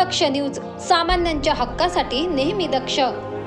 दक्ष news, सामान्यांच्या हक्कासाठी नेहमी दक्ष।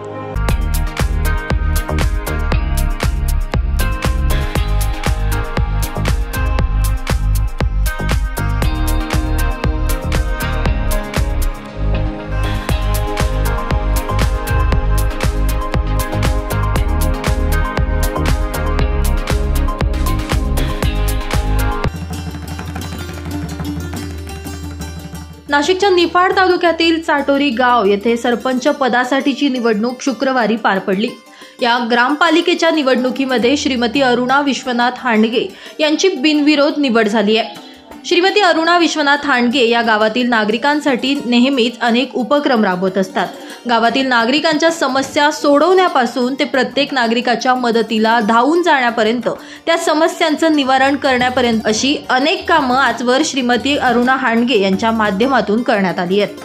नाशिकच्या निफाड तालुक्यातील चाटोरी गाव येथे सरपंच पदासाठीची निवडणूक शुक्रवारी पार पडली। या ग्रामपालिकेच्या निवडणुकीमध्ये श्रीमती अरुणा विश्वनाथ हांडगे यांची बिनविरोध निवड झाली आहे। श्रीमती अरुणा विश्वनाथ हांडगे या गावातील नागरिकांसाठी नेहमीच अनेक उपक्रम राबवत असतात। गावातील नागरिकांच्या समस्या सोडवण्यापासून ते प्रत्येक नागरिकाच्या मदतीला धावून जाण्यापर्यंत, त्या समस्यांचं निवारण करण्यापर्यंत अशी अनेक कामं आजवर श्रीमती अरुणा हांडगे यांच्या माध्यमातून करण्यात आली आहेत।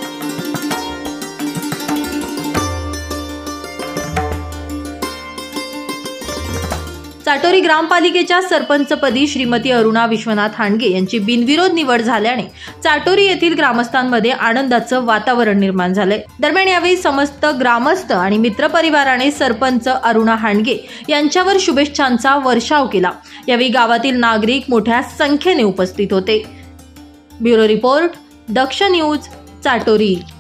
चाटोरी ग्रामपालिकेच्या सरपंचपदी श्रीमती अरुणा विश्वनाथ हांडगे यांची बिनविरोध निवड झाल्याने चाटोरी येथील ग्रामस्थांमध्ये आनंदाचं वातावरण निर्माण झालंय। दरम्यान यावेळी समस्त ग्रामस्थ आणि मित्रपरिवाराने सरपंच अरुणा हांडगे यांच्यावर शुभेच्छांचा वर्षाव केला। यावेळी गावातील नागरिक मोठ्या संख्येने उपस्थित होते। Bureau report, Daksh news, चाटोरी।